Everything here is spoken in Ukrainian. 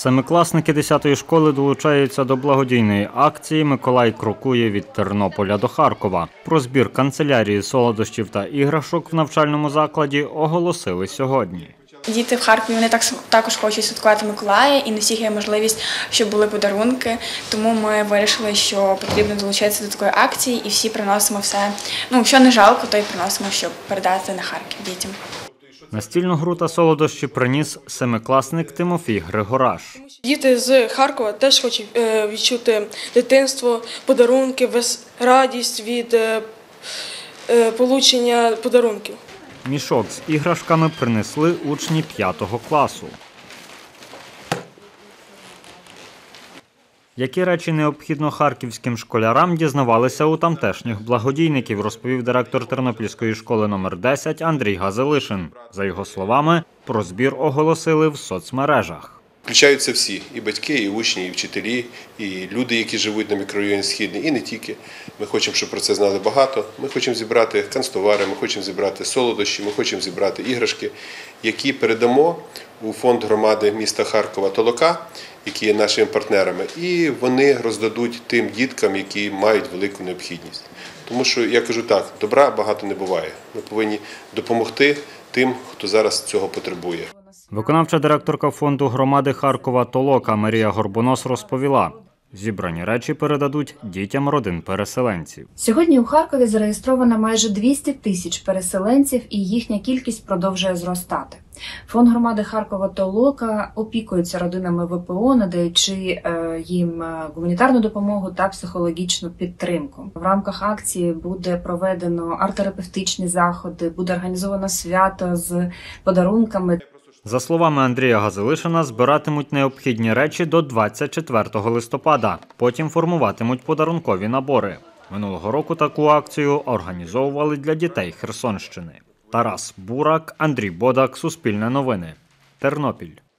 Семикласники 10-ї школи долучаються до благодійної акції «Миколай крокує від Тернополя до Харкова». Про збір канцелярії солодощів та іграшок в навчальному закладі оголосили сьогодні. Діти в Харкові вони також хочуть святкувати Миколая, і не всіх є можливість, щоб були подарунки. Тому ми вирішили, що потрібно долучитися до такої акції і всі приносимо все. Що не жалко, то й приносимо, щоб передати на Харків дітям. Настільну гру та солодощі приніс семикласник Тимофій Григораш. Діти з Харкова теж хочуть відчути дитинство, подарунки, радість від отримання подарунків. Мішок з іграшками принесли учні 5-го класу. Які речі необхідно харківським школярам, дізнавалися у тамтешніх благодійників, розповів директор Тернопільської школи номер 10 Андрій Газелишин. За його словами, про збір оголосили в соцмережах. Включаються всі – і батьки, і учні, і вчителі, і люди, які живуть на мікрорайоні Східний, і не тільки. Ми хочемо, щоб про це знали багато. Ми хочемо зібрати канцтовари, ми хочемо зібрати солодощі, ми хочемо зібрати іграшки, які передамо у фонд громади міста Харкова «Толока», які є нашими партнерами, і вони роздадуть тим діткам, які мають велику необхідність. Тому що, я кажу так, добра багато не буває. Ми повинні допомогти тим, хто зараз цього потребує. Виконавча директорка фонду громади Харкова «Толока» Марія Горбунос розповіла, зібрані речі передадуть дітям родин переселенців. Сьогодні у Харкові зареєстровано майже 200 тисяч переселенців і їхня кількість продовжує зростати. Фонд громади Харкова «Толока» опікується родинами ВПО, надаючи їм гуманітарну допомогу та психологічну підтримку. В рамках акції буде проведено арт-терапевтичні заходи, буде організовано свято з подарунками. За словами Андрія Газелишина, збиратимуть необхідні речі до 24 листопада. Потім формуватимуть подарункові набори. Минулого року таку акцію організовували для дітей Херсонщини. Тарас Бурак, Андрій Бодак, Суспільне новини, Тернопіль.